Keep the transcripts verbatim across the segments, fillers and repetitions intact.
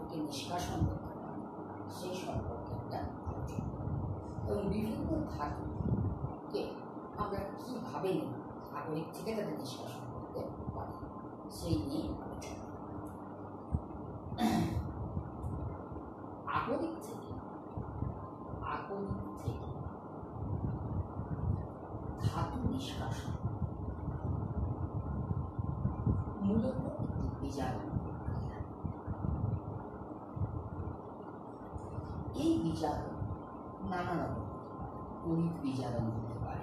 খাদ্যকে নিষ্কাশন করতে পারে সেই সম্পর্কে একটা আলোচনা এবং বিভিন্ন ধাতুকে আমরা কীভাবে আগরিক থেকে তাদের নিষ্কাশন করতে পারি সেই নিয়ে আলোচনা। আগরিক থেকে আগরিক থেকে ধাতু নিষ্কাশন মূলত একটি বিজারণ প্রক্রিয়া। এই বিজারণ নানা রকম তড়িৎ বিজারণ হতে পারে,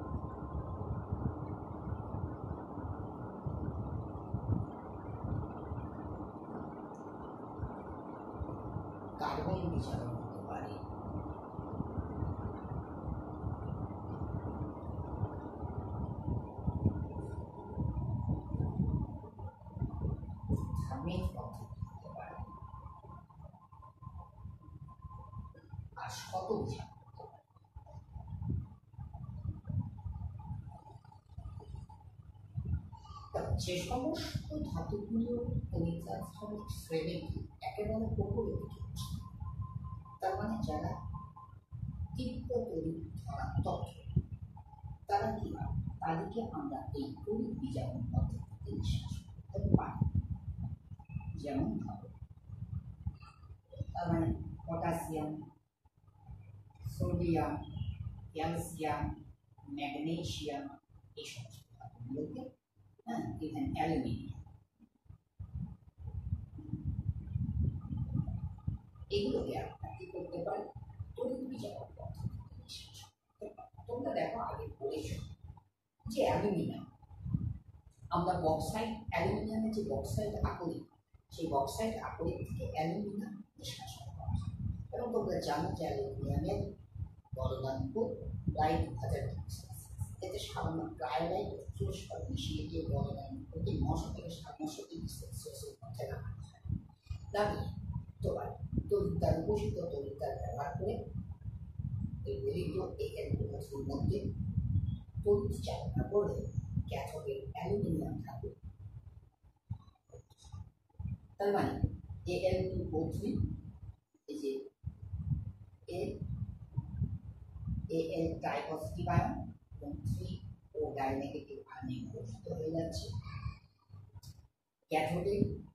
কার্বন বিজারণ হতে পারে, থার্মিক পদ্ধতি হতে পারে, আর শত বিজারণ হতে পারে। যে সমস্ত ধাতুগুলো পরিচালক শ্রেণীর একেবারে উপরে দিকে, তার মানে যারা তীব্র তড়িৎ ধনাত্মক, তারা কি হয়, তাদেরকে আমরা এই তড়িৎ বিজারণ পদ্ধতিতে নিঃশ্বাস করতে পারি। যেমন ধরো, তার মানে পটাশিয়াম, সোডিয়াম, ক্যালসিয়াম, ম্যাগনেসিয়াম, এই সমস্ত ধাতুগুলোকে, হ্যাঁ, ইভেন অ্যালুমিনিয়াম, এগুলোকে আমরা কি করতে পারি, তড়িৎ বিজারণ পদ্ধতিতে নিঃশ্বাস করতে পারি। তোমরা দেখো আগে বলেছ যে অ্যালুমিনিয়াম, আমরা বক্সাইড, অ্যালুমিনিয়ামের যে বক্সাইড আকরিক, সেই বক্সাইড আকরিক থেকে অ্যালুমিনিয়াম নিষ্কাশন করা হয়। এবং তোমরা জানো যে অ্যালুমিনিয়ামের গলনাঙ্ক প্রায় দু হাজার ডিগ্রি সেলসিয়াস। এতে সামান্য ক্রায়োলাইট তুরস্কার মিশিয়ে দিয়ে গলনাঙ্ক প্রতি নশো থেকে সাড়ে নশো ডিগ্রি সেলসিয়াসের মধ্যে রাখা হয়। দাবি তোমার তড়িৎদ্বার উপস্থিত তড়িৎদ্বার ব্যবহার করে এই মিলিত এই এলগুলোর মধ্যে তড়িৎ চালনা করে ক্যাথোডে অ্যালুমিনিয়াম ধাতু। তার মানে এ এল টু ও থ্রি, এই যে A L di positive ion এবং থ্রি ও ডাই নেগেটিভ আয়নে গঠিত হয়ে যাচ্ছে। ক্যাথোডে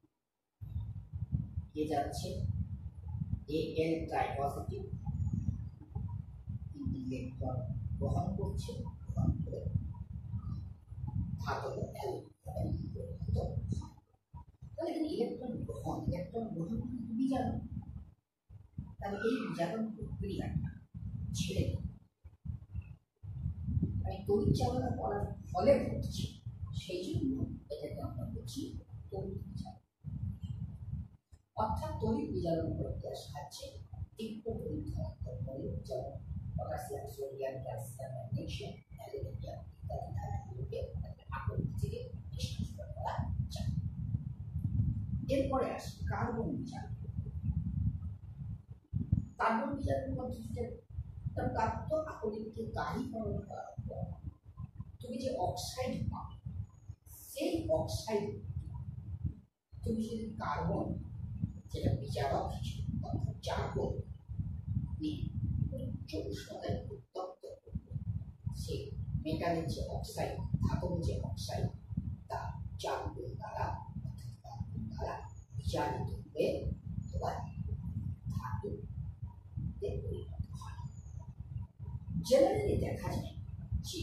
কে যাচ্ছে A L di positive, electron গ্রহণ করছে, গ্রহণ করে ধাতব অ্যালুমিনিয়ামে পরিণত হয়। তাহলে এখানে ইলেকট্রন গ্রহণ, ইলেকট্রন গ্রহণ কিন্তু বিজারণ। তাহলে এই বিজারণ প্রক্রিয়াটা ছেড়ে মানে তড়িৎ চালনা করার ফলে ঘটছে, সেই জন্য এটাকে আমরা বলছি তড়িৎ বিজারণ। অর্থাৎ তড়িৎ বিজারণ প্রক্রিয়ার সাহায্যে তীব্র তড়িৎ ধনাত্মক মৌল যেমন potassium, sodium, calcium, magnesium, aluminium ইত্যাদি ধাতুগুলোকে আকরিক থেকে নিষ্কাশন করা যায়। এরপরে আসি কার্বন বিজারণ। কার্বন বিজারণ পদ্ধতিতে প্রাপ্ত আকরিককে গাঢ়ীকরণ করার পর তুমি যে অক্সাইড পাও, সেই অক্সাইড তুমি যদি কার্বন, যেটা বিজারক হিসেবে অর্থাৎ চারকোল নিয়ে উচ্চ উষ্ণতায় উত্তপ্ত করবে, সেই মেটালের যে অক্সাইড, ধাতব যে অক্সাইড, তা চারকোল দ্বারা অর্থাৎ কার্বন দ্বারা বিচারিত হয়ে তোমার ধাতুতে পরিণত হয়। জেনারেলি দেখা যায় যে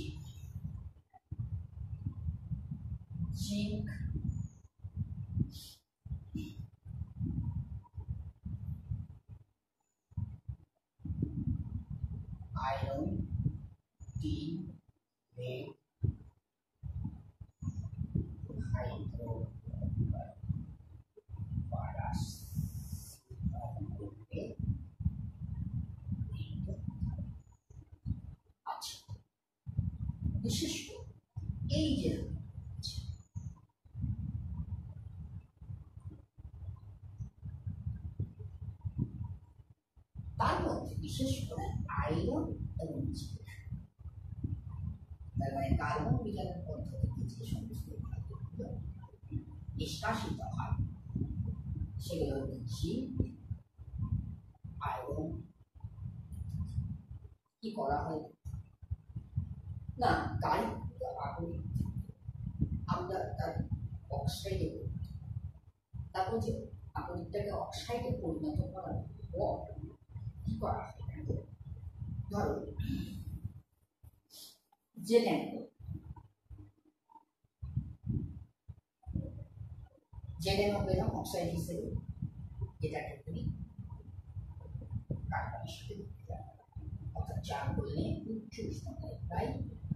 zinc, iron, tin, lead, hydrocarbons আচ্ছা, বিশেষ করে এই যে তার মধ্যে বিশেষ করে আয়রন এবং জিঙ্ক, তার মানে কার্বন বিজারণ পদ্ধতিতে যে সমস্ত ধাতুগুলো নিষ্কাশিত হয় সেগুলো হচ্ছে জিঙ্ক, আয়রন। কি করা হয় না, গাড়ি আগুন আমরা তার অক্সাইডে করি, তারপর যে আগুনটাকে অক্সাইডে পরিণত করার পর কি করা হয়, ধরো জেলেন জেলেন পেলাম অক্সাইড হিসেবে, এটাকে তুমি কার্বনের সাথে দিতে যাবে, অর্থাৎ চার করলে উচ্চ উষ্ণতায় প্রায়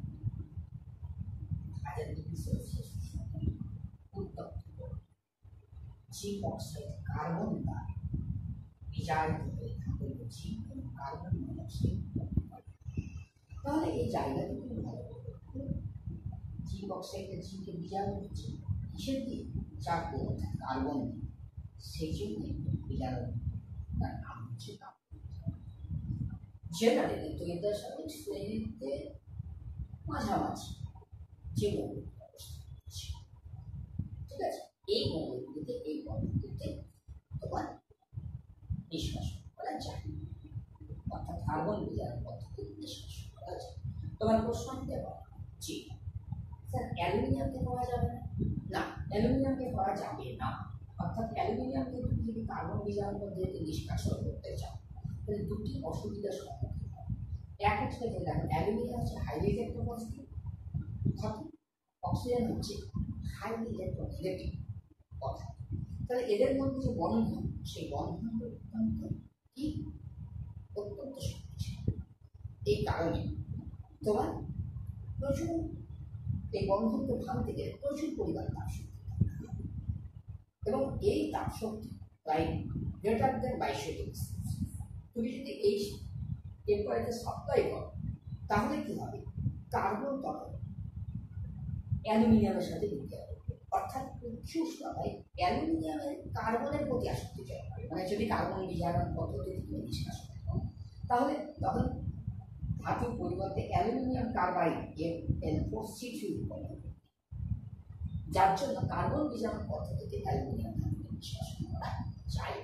হাজার ডিগ্রি সেলসিয়াস উষ্ণতায় উত্তপ্ত করবে। জিঙ্ক অক্সাইড কার্বন দ্বারা বিজারিত হয়ে থাকে জিঙ্ক এবং কার্বন মনোক্সাইড। তাহলে এই জায়গাটা তুমি ভালো করে জিঙ্ক অক্সাইডের জিঙ্কের বিজারণ হচ্ছে কিসের দিয়ে, চার দিয়ে কার্বন দিয়ে, সেই জন্য বিজারণ তার নাম হচ্ছে তাপ। জেনারেলি তৈরি সাথে শ্রেণীতে মাঝামাঝি যে মৌলগুলো অবস্থা করছে, ঠিক আছে, এই মৌলগুলিতে এই পদ্ধতিতে তোমার নিষ্কাশন করা যায়, অর্থাৎ কার্বন বিজারণ পদ্ধতিতে নিষ্কাশন করা যায়। তোমার প্রশ্ন হতে পারে জি স্যার অ্যালুমিনিয়ামকে করা যাবে না, না অ্যালুমিনিয়ামকে করা যাবে না, অর্থাৎ অ্যালুমিনিয়ামকে তুমি যদি কার্বন বিজারণ পদ্ধতিতে নিষ্কাশন করতে চাও তাহলে দুটি অসুবিধার সম্মুখীন হবে। এক হচ্ছে যে দেখো অ্যালুমিনিয়াম হচ্ছে হাইলি ইলেকট্রোপজিটিভ ধাতু, অক্সিজেন হচ্ছে হাইলি ইলেকট্রোনেগেটিভ কথা, তাহলে এদের মধ্যে যে বন্ধন সেই বন্ধন অত্যন্ত কি অত্যন্ত শক্তিশালী। এই কারণে তোমার প্রচুর এই বন্ধনকে ভাঙতে গেলে প্রচুর পরিমাণ তাপ শক্তি, এবং এই তাপ শক্তি প্রায় গ্রেটার দেন বাইশশো ডিগ্রি। তুমি যদি এই টেম্পারেচার সাপ্লাই করো তাহলে কি হবে, কার্বন তখন অ্যালুমিনিয়ামের সাথে বিক্রিয়া করবে, অর্থাৎ উচ্চ উষ্ণতায় অ্যালুমিনিয়ামের কার্বনের প্রতি আসক্তি জয় করে। মানে যদি কার্বন বিজারণ পদ্ধতি তুমি নিষ্কাশন করো তাহলে তখন ধাতুর পরিবর্তে অ্যালুমিনিয়াম কার্বাইড এর এন ফোর সি থ্রি উৎপন্ন হবে, যার জন্য কার্বন বিজারণ পদ্ধতিতে অ্যালুমিনিয়াম ধাতুকে নিষ্কাশন করা যায়।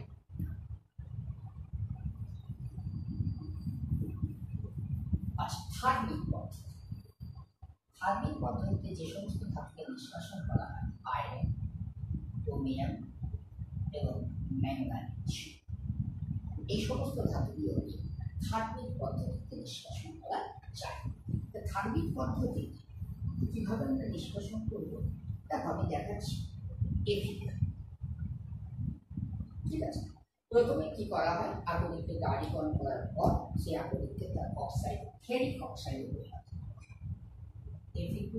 আচ্ছা, থার্মিক পদ্ধতি, থার্মিক পদ্ধতিতে যে সমস্ত ধাতুকে নিষ্কাশন করা হয় আয়রন, ক্রোমিয়াম এবং ম্যাঙ্গানিজ, এই সমস্ত ধাতুগুলোকে থার্মিক পদ্ধতিতে নিষ্কাশন করা যায়। থার্মিক পদ্ধতি কিভাবে আমরা নিষ্কাশন করবো দেখো আমি দেখাচ্ছি। ঠিক আছে, প্রথমে কি করা হয়, আগুনকে গাঢ়ীকরণ করার পর সেই আগুনকে তার অক্সাইড ফেরিক অক্সাইডে পরিণত এফিটু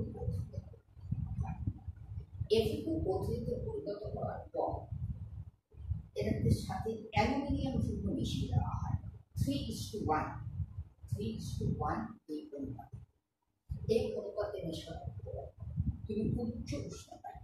এফিটু পদ্ধতিতে পরিণত করার পর এদের সাথে অ্যালুমিনিয়াম যুগ্ম মিশিয়ে দেওয়া হয় three is to one three is to one এই অনুপাতে। এই অনুপাতে মেশানোর পর তুমি উচ্চ উষ্ণতায়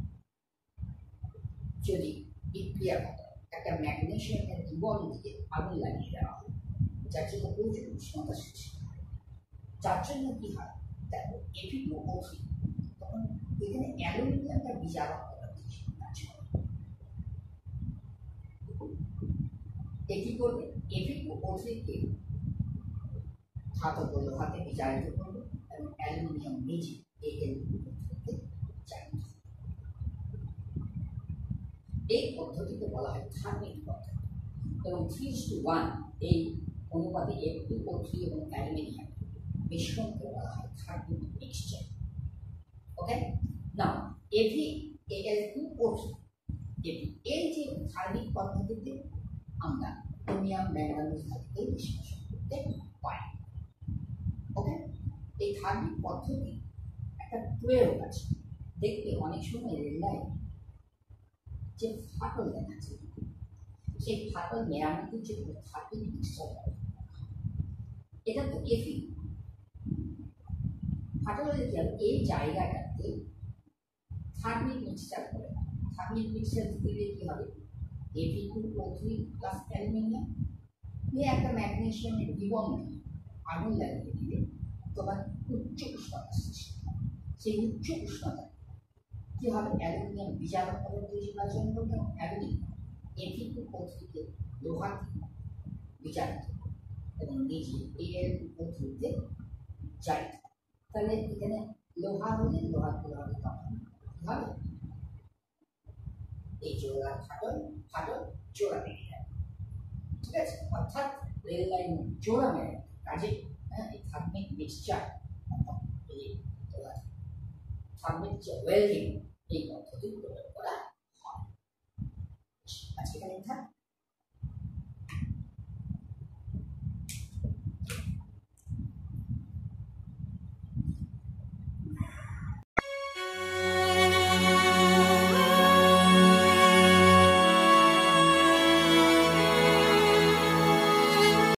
যদি বিক্রিয়া ঘটে একটা ম্যাগনেসিয়ামের জীবন দিয়ে আগুন লাগিয়ে দেওয়া হয়, যার জন্য প্রচুর উষ্ণতা সৃষ্টি হয়, যার জন্য কি হয় দেখো এফিটু ও থ্রি, তখন এখানে অ্যালুমিনিয়ামটা বিজারণ করার কাজ করে। এটি করবে এফিটু ও থ্রিকে ধাতব লোহাতে বিজারিত করবে এবং অ্যালুমিনিয়াম নিজে এই এলুমিনিয়ামকে জারিত। এই পদ্ধতিকে বলা হয় থার্মিক পদ্ধতি, এবং থ্রি ইস টু ওয়ান এই অনুপাতে এফ টু ও থ্রি এবং অ্যালুমিনিয়াম মিশ্রণকে বলা হয় থার্মিক মিক্সচার। ওকে, নাও এভি এল টু ও থ্রি এভি এই যে থার্মিক পদ্ধতিতে আমরা ক্রোমিয়াম ম্যাঙ্গানিজ ধাতুকে নিষ্কাশন করতে পারি। ওকে, এই থার্মিক পদ্ধতি একটা প্রয়োগ আছে, দেখবে অনেক সময় রেল লাইন যে ফাটল দেখাচ্ছে সেই ফাটল মেরামতির জন্য থার্মিক মিক্সচার ব্যবহার করা হয়। এটা তো এফি ফাটলের এই জায়গাটাতে থার্মিক মিক্সচার করে, থার্মিক মিক্সচার দিলে কি হবে, F E two O three plus aluminium নিয়ে একটা ম্যাগনেসিয়ামের জীবন আগুন লাগিয়ে দিলে তোমার উচ্চ উষ্ণতা সৃষ্টি হয়। সেই উচ্চ উষ্ণতা কি হবে, অ্যালুমিনিয়াম বিজারণ পদার্থ নির্বাচন করবে এবং অ্যালুমিনিয়াম এফি টু পদ্ধতিতে লোহা বিচারিত এবং নিজে এর পদ্ধতিতে জারিত। তাহলে এখানে লোহা হলে লোহা লোহাকে তখন হবে এই জোড়া ফাটল ফাটল জোড়া বেরিয়ে যাবে, ঠিক আছে। অর্থাৎ রেল লাইন জোড়া মেরে কাজে হ্যাঁ এই থার্মিক মিক্সচার এই থার্মিক ওয়েল্ডিং এই পদ্ধতি প্রয়োগ করা হয়। আজকে এখানে থাক।